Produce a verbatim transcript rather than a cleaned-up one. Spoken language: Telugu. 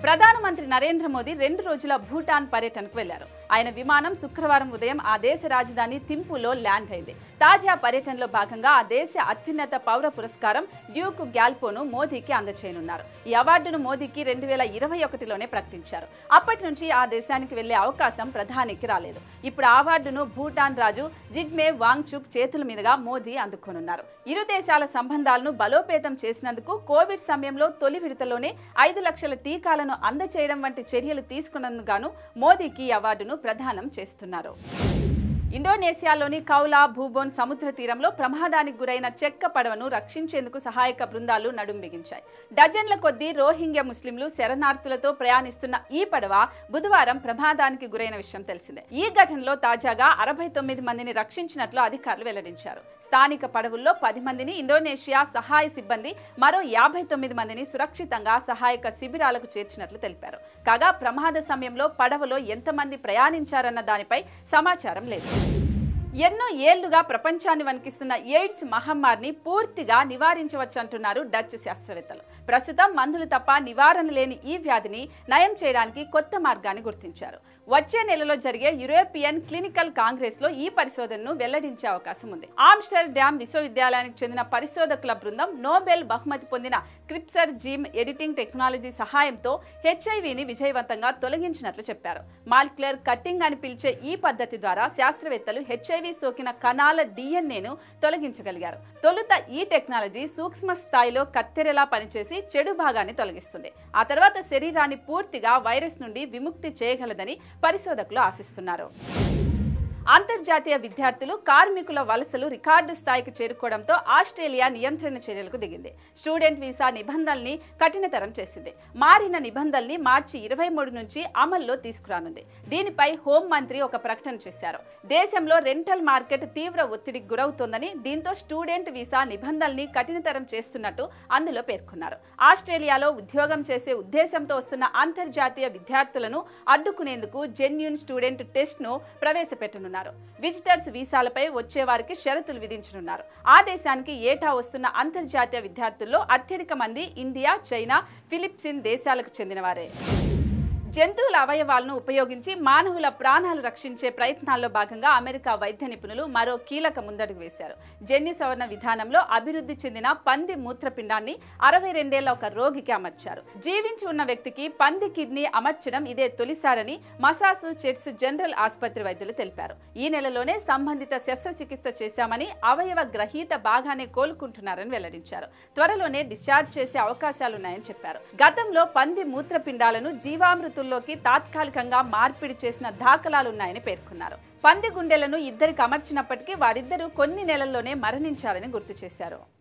ప్రధానమంత్రి నరేంద్ర మోదీ రెండు రోజుల భూటాన్ పర్యటనకు వెళ్లారు. ఆయన విమానం శుక్రవారం ఉదయం ఆ దేశ రాజధాని థింపులో ల్యాండ్ అయింది. తాజా పర్యటనలో భాగంగా ఆ దేశ అత్యున్నత పౌర పురస్కారం డ్యూక్ గ్యాల్పోను మోదీకి అందజేయనున్నారు. ఈ అవార్డును మోదీకి రెండు వేల ఇరవై ఒకటిలోనే ప్రకటించారు. అప్పటి నుంచి ఆ దేశానికి వెళ్లే అవకాశం ప్రధానికి రాలేదు. ఇప్పుడు ఆ అవార్డును భూటాన్ రాజు జిగ్మే వాంగ్చుక్ చేతుల మీదుగా మోదీ అందుకోనున్నారు. ఇరు దేశాల సంబంధాలను బలోపేతం చేసినందుకు కోవిడ్ సమయంలో తొలి విడతలోనే ఐదు లక్షల టీకాలను అందచేయడం వంటి చర్యలు తీసుకున్నందుకు గాను మోదీకి ఈ అవార్డును ప్రదానం చేస్తున్నారు. ఇండోనేషియాలోని కౌలా భూబోన్ సముద్ర తీరంలో ప్రమాదానికి గురైన చెక్క పడవను రక్షించేందుకు సహాయక బృందాలు నడుం బిగించాయి. డజన్ల కొద్దీ రోహింగ్యా ముస్లింలు శరణార్థులతో ప్రయాణిస్తున్న ఈ పడవ బుధవారం ప్రమాదానికి గురైన విషయం తెలిసిందే. ఈ ఘటనలో తాజాగా అరవై తొమ్మిది మందిని రక్షించినట్లు అధికారులు వెల్లడించారు. స్థానిక పడవల్లో పది మందిని ఇండోనేషియా సహాయ సిబ్బంది, మరో యాభై తొమ్మిది మందిని సురక్షితంగా సహాయక శిబిరాలకు చేర్చినట్లు తెలిపారు. కాగా ప్రమాద సమయంలో పడవలో ఎంతమంది ప్రయాణించారన్న దానిపై సమాచారం లేదు. ఎన్నో ఏళ్లుగా ప్రపంచాన్ని వణికిస్తున్న ఎయిడ్స్ మహమ్మారిని పూర్తిగా నివారించవచ్చంటున్నారు డచ్ శాస్త్రవేత్తలు. ప్రస్తుతం మందులు తప్ప నివారణ లేని ఈ వ్యాధిని నయం చేయడానికి కొత్త మార్గాన్ని గుర్తించారు. వచ్చే నెలలో జరిగే యూరోపియన్ క్లినికల్ కాంగ్రెస్ లో ఈ పరిశోధనను వెల్లడించే అవకాశం ఉంది. ఆమ్స్టర్ డ్యామ్ విశ్వవిద్యాలయానికి చెందిన పరిశోధకుల బృందం నోబెల్ బహుమతి పొందిన క్రిప్సర్ జీమ్ ఎడిటింగ్ టెక్నాలజీ సహాయంతో హెచ్ఐవిని విజయవంతంగా తొలగించినట్లు చెప్పారు. మాలిక్యులర్ కట్టింగ్ అని పిలిచే ఈ పద్ధతి ద్వారా శాస్త్రవేత్తలు హెచ్ఐవి సోకిన కణాల డిఎన్ఏను తొలగించగలిగారు. తొలుత ఈ టెక్నాలజీ సూక్ష్మ స్థాయిలో కత్తెరలా పనిచేసి చెడు భాగాన్ని తొలగిస్తుంది. ఆ తర్వాత శరీరాన్ని పూర్తిగా వైరస్ నుండి విముక్తి చేయగలదని పరిశోధకులు ఆశిస్తున్నారు. అంతర్జాతీయ విద్యార్థులు కార్మికుల వలసలు రికార్డు స్థాయికి చేరుకోవడంతో ఆస్ట్రేలియా నియంత్రణ చర్యలకు దిగింది. స్టూడెంట్ వీసా నిబంధనల్ని కఠినతరం చేసింది. మారిన నిబంధనల్ని మార్చి ఇరవై మూడు నుంచి అమల్లో తీసుకురానుంది. దీనిపై హోం మంత్రి ఒక ప్రకటన చేశారు. దేశంలో రెంటల్ మార్కెట్ తీవ్ర ఒత్తిడికి గురవుతోందని, దీంతో స్టూడెంట్ వీసా నిబంధనల్ని కఠినతరం చేస్తున్నట్టు అందులో పేర్కొన్నారు. ఆస్ట్రేలియాలో ఉద్యోగం చేసే ఉద్దేశంతో వస్తున్న అంతర్జాతీయ విద్యార్థులను అడ్డుకునేందుకు జెన్యూన్ స్టూడెంట్ టెస్ట్ ను ప్రవేశపెట్టనున్నారు. విజిటర్స్ వీసాలపై వచ్చే వారికి షరతులు విధించనున్నారు. ఆ దేశానికి ఏటా వస్తున్న అంతర్జాతీయ విద్యార్థుల్లో అత్యధిక మంది ఇండియా, చైనా, ఫిలిప్పీన్స్ దేశాలకు చెందినవారే. జంతువుల అవయవాలను ఉపయోగించి మానవుల ప్రాణాలు రక్షించే ప్రయత్నాల్లో భాగంగా అమెరికా వైద్య నిపుణులు మరో కీలక ముందడుగు వేశారు. జన్యు సవరణ విధానంలో అభివృద్ధి చెందిన పంది మూత్రపిండాన్ని అరవై రెండేళ్ల ఒక రోగికి అమర్చారు. జీవించి ఉన్న వ్యక్తికి పంది కిడ్నీ అమర్చడం ఇదే తొలిసారని మసాచుసెట్స్ జనరల్ ఆసుపత్రి వైద్యులు తెలిపారు. ఈ నెలలోనే సంబంధిత శస్త్రచికిత్స చేశామని, అవయవ గ్రహీత బాగానే కోలుకుంటున్నారని వెల్లడించారు. త్వరలోనే డిశ్చార్జ్ చేసే అవకాశాలున్నాయని చెప్పారు. గతంలో పంది మూత్రపిండాలను జీవామృత లోకి తాత్కాలికంగా మార్పిడి చేసిన దాఖలాలున్నాయని పేర్కొన్నారు. పంది గుండెలను ఇద్దరికి అమర్చినప్పటికీ వారిద్దరూ కొన్ని నెలల్లోనే మరణించారని గుర్తు చేశారు.